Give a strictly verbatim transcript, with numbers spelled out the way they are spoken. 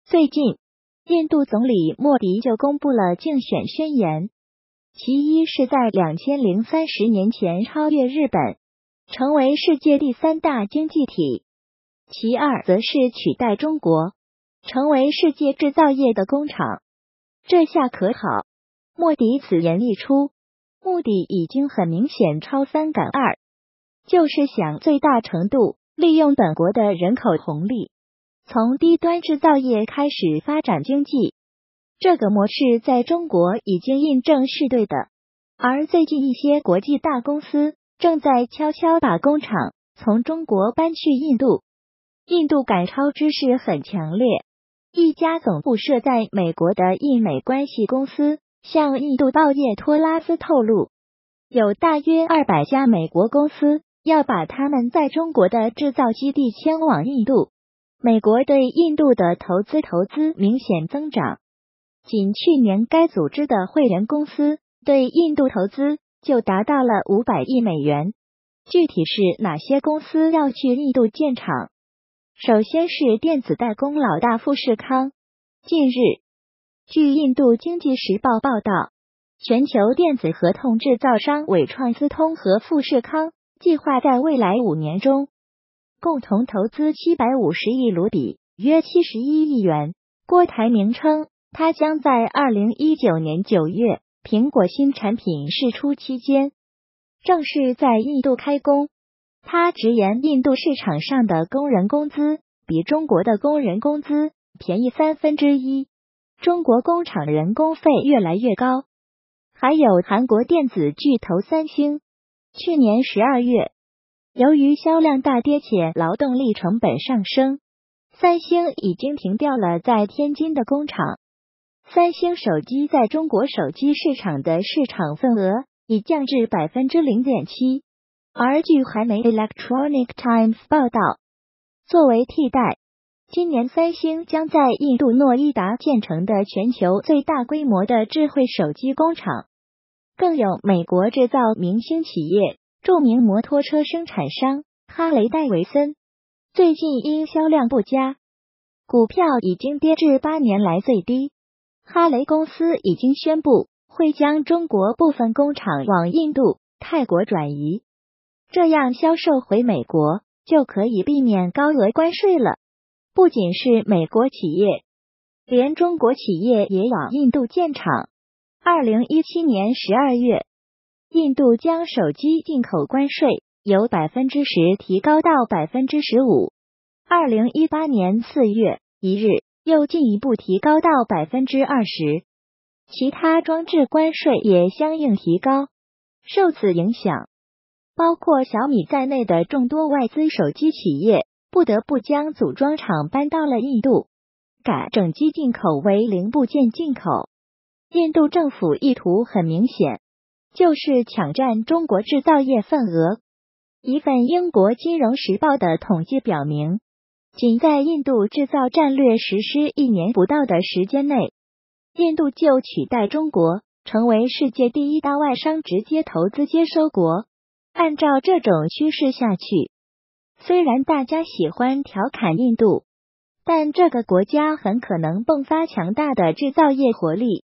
最近，印度总理莫迪就公布了竞选宣言，其一是在两千零三十年前超越日本，成为世界第三大经济体；其二则是取代中国，成为世界制造业的工厂。这下可好，莫迪此言一出，目的已经很明显，超三赶二，就是想最大程度利用本国的人口红利，从低端制造业开始发展经济。这个模式在中国已经印证是对的，而最近一些国际大公司正在悄悄把工厂从中国搬去印度。印度赶超之势很强烈，一家总部设在美国的印美关系公司向印度报业托拉斯透露，有大约二百家美国公司要把他们在中国的制造基地迁往印度。美国对印度的投资投资明显增长，仅去年该组织的会员公司对印度投资就达到了五百亿美元。具体是哪些公司要去印度建厂？首先是电子代工老大富士康。近日，据印度经济时报报道，全球电子合同制造商伟创思通和富士康计划在未来五年中共同投资七百五十亿卢比，约七十一亿元。郭台铭称，他将在二零一九年九月苹果新产品释出期间正式在印度开工。他直言，印度市场上的工人工资比中国的工人工资便宜三分之一，中国工厂人工费越来越高。还有韩国电子巨头三星，去年十二月，由于销量大跌且劳动力成本上升，三星已经停掉了在天津的工厂。三星手机在中国手机市场的市场份额已降至 百分之零点七。而据韩媒 Electronic Times 报道，作为替代，今年三星将在印度诺伊达建成的全球最大规模的智慧手机工厂。更有美国制造明星企业著名摩托车生产商哈雷戴维森，最近因销量不佳，股票已经跌至八年来最低。哈雷公司已经宣布会将中国部分工厂往印度、泰国转移，这样销售回美国就可以避免高额关税了。不仅是美国企业，连中国企业也往印度建厂。二零一七年十二月，印度将手机进口关税由 百分之十 提高到 百分之十五。二零一八年四月一日又进一步提高到 百分之二十， 其他装置关税也相应提高。受此影响，包括小米在内的众多外资手机企业不得不将组装厂搬到了印度，改整机进口为零部件进口。印度政府意图很明显，就是抢占中国制造业份额。一份英国金融时报的统计表明，仅在印度制造战略实施一年不到的时间内，印度就取代中国，成为世界第一大外商直接投资接收国。按照这种趋势下去，虽然大家喜欢调侃印度，但这个国家很可能迸发强大的制造业活力。